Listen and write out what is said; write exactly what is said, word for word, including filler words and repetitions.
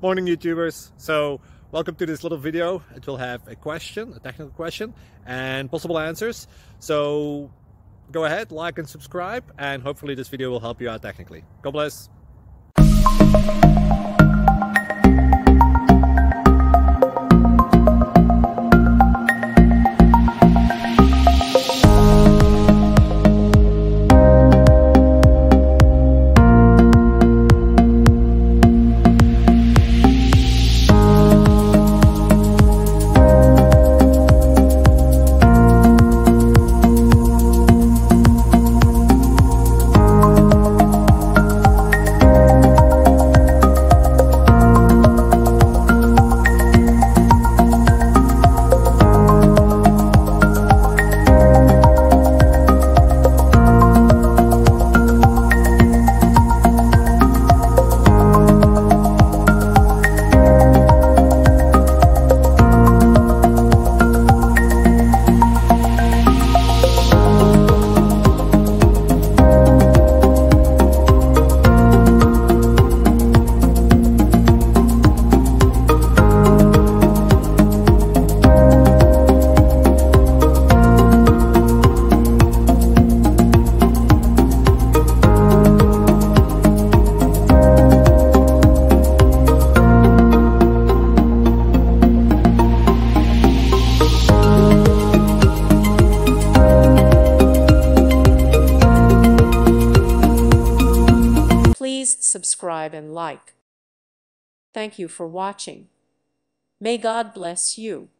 Morning YouTubers. So welcome to this little video. It will have a question, a technical question, and possible answers. So go ahead, like and subscribe, and hopefully this video will help you out technically. God bless. Please subscribe and like. Thank you for watching. May God bless you.